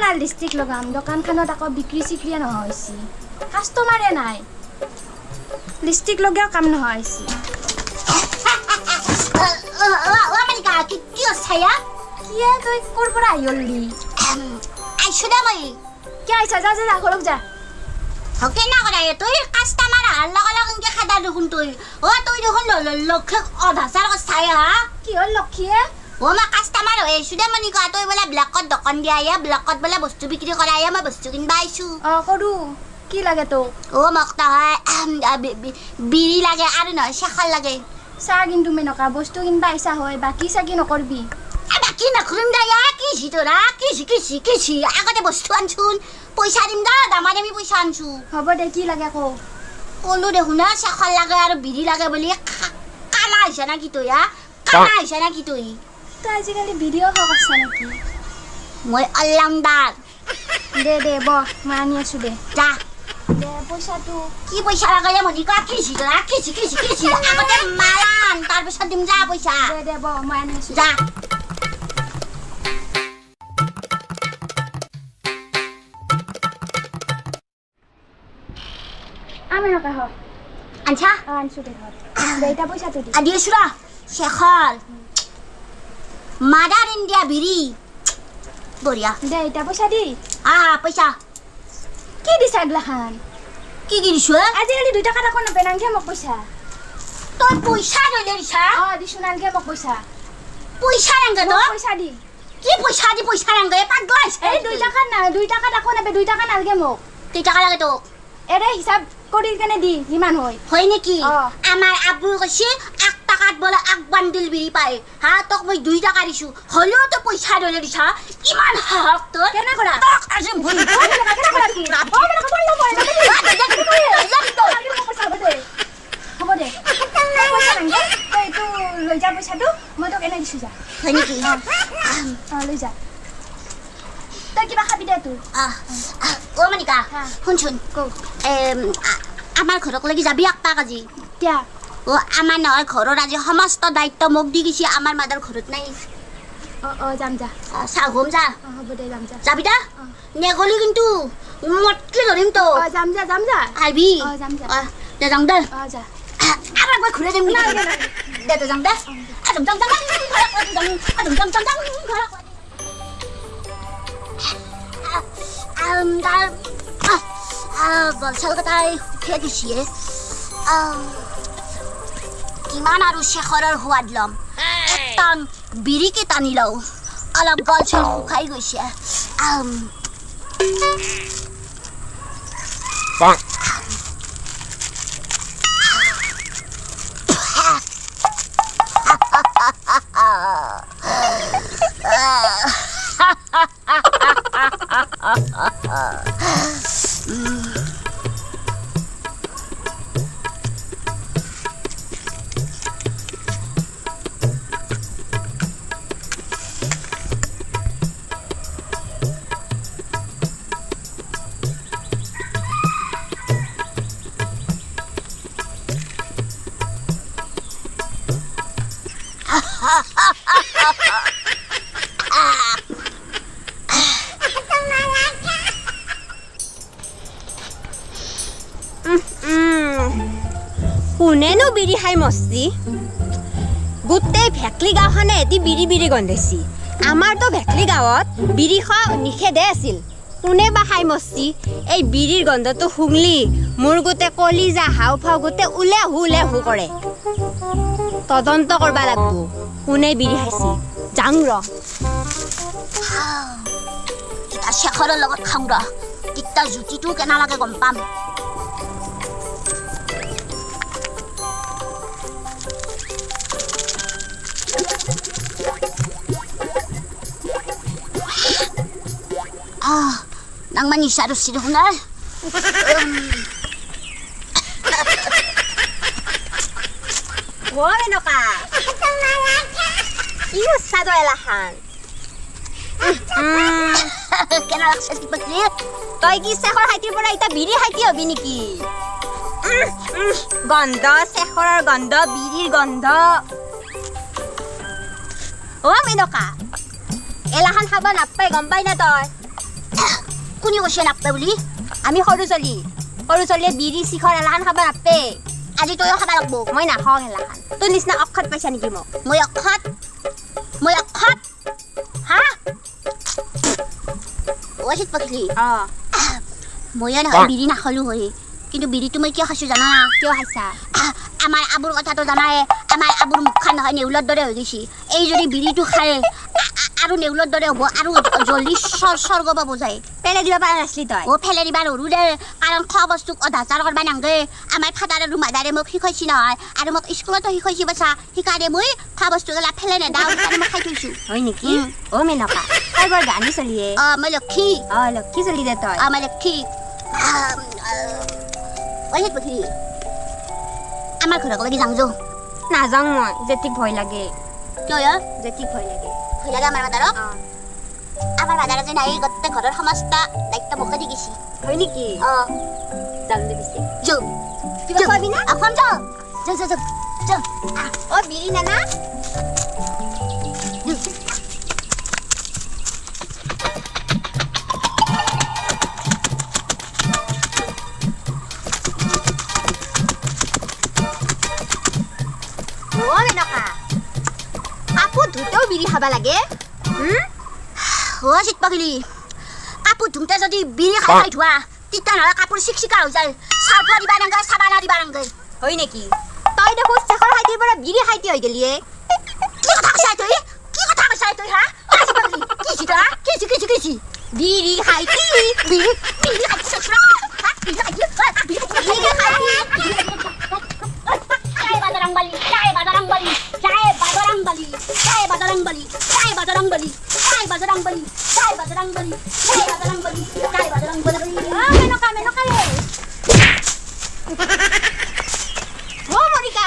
আর lipstick লগাম দোকানখানত আকৌ বিক্রি সিক্রিয়া নহয়ছি কাস্টমারে নাই লিপস্টিক লগাও কাম নহয়ছি মালিকা কি হছায়া কিয়ে তুই কোর পৰা আইলি আইছো দে মই কে আইছা যা যা ঘরক যা হকে না করে তুই কাস্টমার আল্লাহ আল্লাহ কে খাদা দেখুন তুই ও তুই দেখুন লক্ষ অধাসার ছায়া কি হল লক্ষীয়ে ও মা কাস্টমার হয়েছো দে মালিকা তুই বলে ব্ল্যাকত দোকান দিয়া ব্ল্যাকত বলে বস্তু বিক্রি করা মই বস্তু কিনবা আইছো কৰো কি লাগে তো ও মক্তা হয় বিড়ি লাগে আর নয় শেখার লাগে চা কিন্তু মেনকা বস্তু কিনবা আইছা হয় বাকি চাকি নকৰবি বাকি নকৰিম দা কি তোরা কি আগতে বস্তু আনছুন পয়সা দিম দা দামাদামি পয়সা আনছু হ'ব দে কি লাগে কো কলো দেখোন না শেখার লাগে আর বিড়ি লাগে বলি কালা হয়েছে নাকি তুই কালা হয়েছে নাকি তুই তো আজিকালি ভিডিও হক আছে নাকি মই অলরাউন্ডার দে দে ব মই আনি আছো দে যা দে পয়সাটো কি পয়সা লাগে মনিকা তোরা কি আগতে মালান তারপর দিম যা পয়সা দে দে ব মই আনি আছো যা আমি নকা হ আনছা আনছো দে ঘর দে এটা পয়সাটো দি আদিয়েছুরা শেখর মাদার ইন্ডিয়া বিড়ি বড়িয়া দে এটা পয়সা দি পয়সা কি দিছা এগলা খান কি দিছো আজিকালি 2 টাকা রাখো না বেনাংকে মোক পয়সা তোর পয়সা লইলে দিছা দিছো নালকে মোক পয়সা পয়সা রাঙ্গা তো পয়সা দি কি পয়সা রাঙ্গা পাগল আছে এই 2 টাকা না 2 টাকা রাখো না 2 টাকা নালকে মোক 2 টাকা লাগে তো এরে হিসাব কৰি কেনে দি কিমান হয় নাকি আমার আব্বু কইছে 1 টাকাত বলে 1 বান্ডিল বিড়ি পায় তোক মই 2 টাকা দিছো হলেও তো পয়সা লইলে দিছা ইমান হক তোর কেনা কৰা তোক আজি ভুল কেনা কৰা কি হ'ব দে পয়সা নাংগে তই তো লৈ যা পয়সাটো মই তোক এনে দিছো যা হয় নাকি লৈ যা তই কিবা খাবি দে তোৰ ও মনিকা শুনছুন আমার ঘরক লাগি যাবি একপাক আজি দিয়া আমার নহয় ঘরের আজি সমস্ত দায়িত্ব মোক দি গেছি আমার মাদার ঘরত নাই যাম যা চাহম যা হ'ব দে যাম যা যাবি দা নেগলি কিন্তু মটকে ধরিম তো যাম যা আইবি যাম যা দে যাম দে যা আর একবার ঘুরে দিম দে তো যাম দে আদম যাম বলছাল কথাই উঠে দিছি কিমান আৰু শেখৰৰ সোৱাদ লম একদম বিৰিকে টানি লওঁ অলপ গলছল শুকাই গৈছে কোনেনো বিড়ি খাই মস্তি গোটেই ভেকলি গাঁওখনে এটি বিড়ি গন্ধাইছি আমাৰতো ভেকলি গাঁৱত বিড়ি খোৱা নিষেধে আছিল কোনে বা খাই মস্তি এই বিড়িৰ গন্ধটো শুঙলি মোৰ গোটেই কলিজা হাওফাও গোটেই উলে হু কৰে তদন্ত কৰবা লাগব কোনে বিড়ি খাইছি যাং ৰ ইটা শেখৰৰ লগত খাওঁ ৰ ইটা জুতিটো কেনা লাগে গম পাম nang manisado sila hunal. Ano ka? Iusado elahan. Kenalak sa sipaglit. Toy gisehor haiti pura ita biri haiti obi niki. Ganda sehor ganda biri ganda. Ano ka? Elahan haba napay gambay na toy. কোনে কৈছে নাপে বুলি আমি সৰু ছোৱালীয়ে বিড়ি শিখৰ এলাখান খাব নাপে আজি তইও খাব লাগব মই নাখাওঁ এলাখান তোৰ নিচিনা অক্ষত পাইছা নেকি মোক মই অক্ষত হা ওচিত পকলি মই নহয় বিড়ি নাখালো হয় কিন্তু বিড়িটো মই কিয় খাইছো জানা কিয় খাইছা আমাৰ আবুৰ কথাটো জানাই আমাৰ আবুৰ মুখখন নহয় নেউলৰ দৰে হৈ গৈছে এই যদি বিড়িটো খায় আৰু নেউলৰ দৰে হ'ব আৰু জলদি স্বৰ্গ পাব যায় পেলাই দিব পৰা নাছিলি তই ফেলে দিবা নৰো দে কাৰণ খোৱা বস্তুক অধাচাৰ কৰিব নাংগে আমাৰ ফাদাৰ আৰু মাদাৰে মোক শিকাইছি নহয় আৰু মোক স্কুলতো শিকাইছি বাছা শিকাৰে মই খোৱা বস্তুগিলা ফেলে নেদাওঁ সেইকাৰণে মই খাই থৈছো হয় নেকি মেনকা তই বৰ গানী চলিয়ে মই লক্ষী চলি দে তই মই লক্ষী ওচিত পকলি আমাৰ ঘৰলৈকে যাওঁ যো নাযাওঁ মই জেঠিক ভয় লাগে কিয় জেঠিক ভয় লাগে ভয় লাগে আমাৰ মাদাৰক যে নাই গোটেই ঘৰৰ সমস্ত দায়িত্ব মোকে দি গৈছে হয় নেকি যাম দে পিছে যো কিবা খোৱাবি না অসম যো বিড়ি নানা কাপোৰ ধুতেও বিড়ি খাব লাগে ওচিত পকলি কাপোৰ ধুওঁতে যদি বিড়ি খাই ধোৱা তেতিয়া নহ'লে কাপোৰ চিকচিকা হৈ যায় চাৰ্ফ দিবা নাংগে চাবানা দিবা নাংগে হয় নেকি তই দেখোন শেষৰ খাইটিৰ পৰা বিড়ি খাইটি হৈ গেলিয়ে কি কথা কৈছা তই হা ওচিত পকলি কিছি বিড়ি খাইটি বিড়ি খাইছি চুৰা মনিকা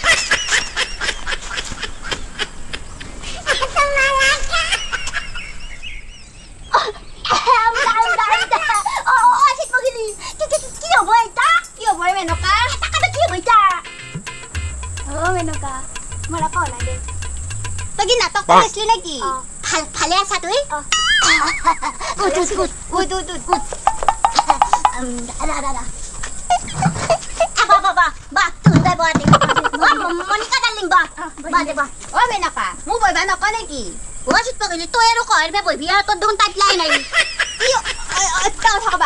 তই কি নাটক কৰিছিলি নেকি ভালে আছা তুই মনিকা ডাৰ্লিং মেনকা মোক বহিবা নক নেকি ওচিত পকলি তই আৰু কহেৰ পে বহিবি আৰু তোৰ দেখোন তাতলাই নাই কি অত্যা কথা কবা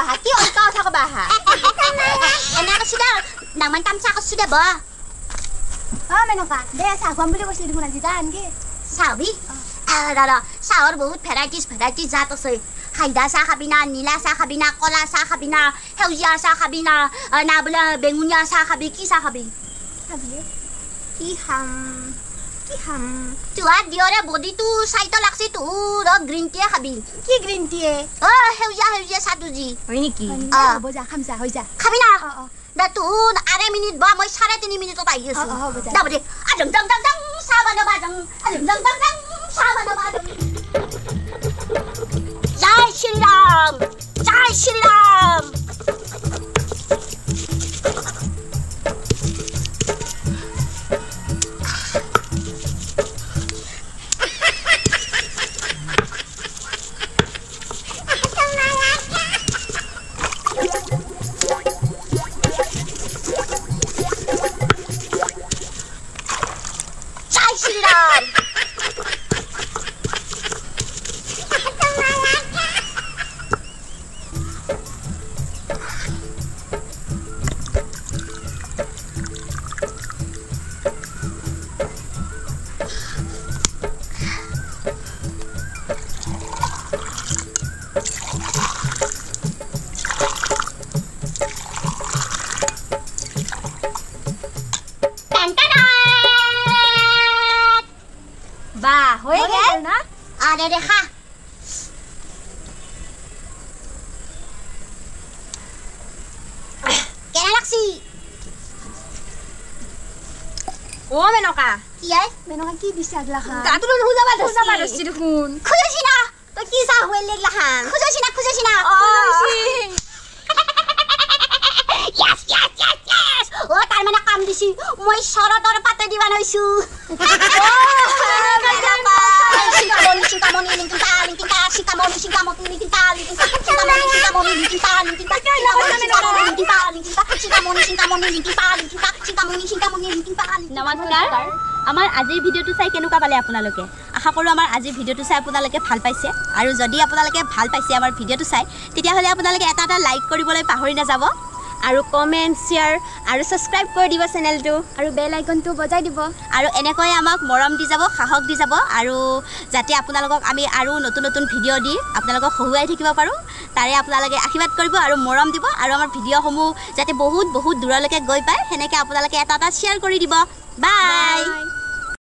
এনে কৈছি দে ডাঙমান তামচা কৈছো দে মেনকা দে চাহ খুৱাম বুলি কৈছিলি দেখোন আজি যা আনগে চাহবি দাদা চাহৰ বহুত ভেৰাইটিজ জাত আছে হাইদা চাহ খাবি না নীলা চাহ খাবি না কলা চাহ খাবি না সেউজীয়া চাহ খাবি না না বোলে বেঙুনীয়া চাহ খাবি কি চাহ খাবি কি খাম তোহাৰ দিয়ৰে বডিটো চাইটো লাগছি তোৰ গ্ৰীণ টিয়ে খাবি কি গ্ৰীণ টিয়ে সেউজীয়া চাহটো যি হয় নেকি হ'ব যা খাম যা হৈ যা খাবি না দে তোৰ 2 মিনিট বা মই 3.5 মিনিটত আহি আছো যাব দে আদং দং দং দং চাহ বনাবা দং আদং দং দং দং চাহ বনাবা দং জয় শ্ৰীৰাম দে খা কেনে লাগছি মেনকা কি আই মেনকা কি দিছে আগলা খা গাটো হুজাবা ধৰছি দেখোন খুজছি না তই কি চাহ হৈ লাগলা খান খুজছি না তাৰ মানে কাম দিছি মই শৰতৰ পাতে দিবা নইছো শিকামনি লিংকিতা চিন্তামণি চিন্তামণি লিখিতা লিখিতা চিন্তামণি চিন্তামণি লিখিতা লিখিতা চিন্তামণি চিন্তামণি লিখিতা লিখিতা চিন্তামণি চিন্তামণি লিখিতা। নমস্কাৰ। আমাৰ আজিৰ ভিডিঅ'টো চাই কেনেকুৱা পালে আপোনালোকে? আশা কৰোঁ আমাৰ আজিৰ ভিডিঅ'টো চাই আপোনালোকে ভাল পাইছে। আৰু যদি আপোনালোকে ভাল পাইছে আমাৰ ভিডিঅ'টো চাই, তেতিয়াহ'লে আপোনালোকে এটা লাইক কৰিবলৈ পাহৰি নাযাব আৰু কমেণ্ট শ্বেয়াৰ আৰু ছাবস্ক্ৰাইব কৰি দিব চেনেলটো আৰু বেল আইকনটো বজাই দিব আৰু এনেকৈ আমাক মৰম দি যাব, সাহস দি যাব আৰু যাতে আপোনালোকক আমি আৰু নতুন নতুন ভিডিঅ' দি আপোনালোকক হহুৱাই থাকিব পাৰোঁ তাৰে আপোনালোকে আশীৰ্বাদ কৰিব আৰু মৰম দিব আৰু আমাৰ ভিডিঅ'সমূহ যাতে বহুত বহুত দূৰলৈকে গৈ পায় সেনেকৈ আপোনালোকে এটা শ্বেয়াৰ কৰি দিব। বাই।